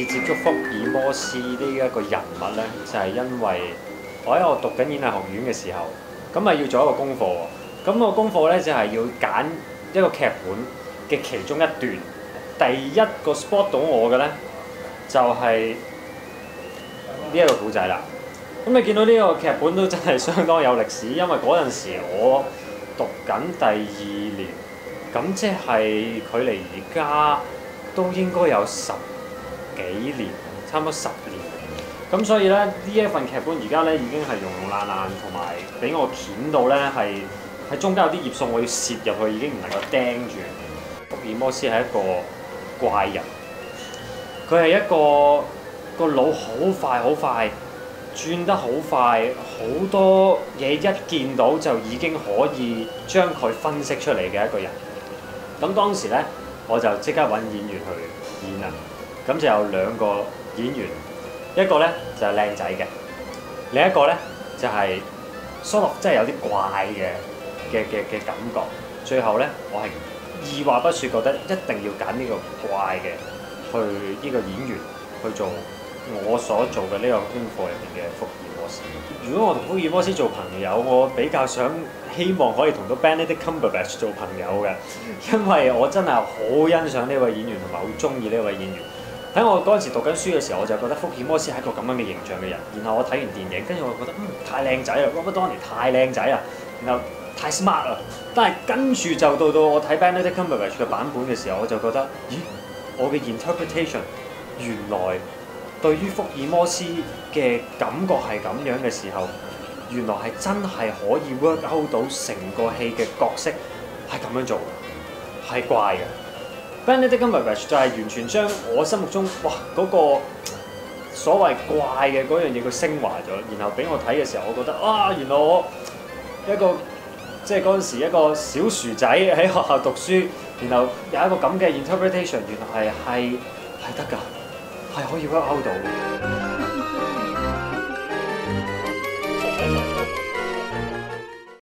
次接觸福爾摩斯呢一個人物呢，就係因為我讀緊演藝學院嘅時候，咁啊要做一個功課喎。咁個功課呢，就係要揀一個劇本嘅其中一段。第一個 spot 到我嘅呢，就係呢一個古仔啦。咁你見到呢個劇本都真係相當有歷史，因為嗰陣時我讀緊第2年，咁即係距離而家都應該有10幾年，差唔多10年。咁所以咧，呢一份劇本而家咧已經係溶溶爛爛，同埋俾我攣到咧係喺中間有啲頁數我要攝入去，已經唔能夠釘住。福爾摩斯係一個怪人，佢係一個腦好快，轉得好快，好多嘢一見到就已經可以將佢分析出嚟嘅一個人。咁當時咧，我就即刻揾演員去演啦。咁就有2個演員，一個咧就係靚仔嘅，另一個咧就係 sort of 真係有啲怪嘅感覺。最後咧，我係二話不説覺得一定要揀呢個怪嘅去呢個演員去做我所做嘅呢個功課入邊嘅福爾摩斯。如果我同福爾摩斯做朋友，我比較希望可以同到 Benedict Cumberbatch 做朋友嘅，因為我真係好欣賞呢位演員同埋好中意呢位演員。喺我嗰陣時讀緊書嘅時候，我就覺得福爾摩斯係一個咁樣嘅形象嘅人。然後我睇完電影，跟住我覺得太靚仔啦 ，Robert Downey 太靚仔啦，然後太 smart 啦。但係跟住就到我睇 Benedict Cumberbatch 嘅版本嘅時候，我就覺得，咦，我嘅 interpretation 原來對於福爾摩斯嘅感覺係咁樣嘅時候，原來係真係可以 work out 到成個戲嘅角色係咁樣做嘅，係怪嘅。Benedict Cumberbatch 就係完全將我心目中嗰個所謂怪嘅嗰樣嘢佢升華咗，然後俾我睇嘅時候，我覺得原來我一個即係嗰陣時一個小薯仔喺學校讀書，然後有一個咁嘅 interpretation， 原來係得㗎，係可以 work out 到。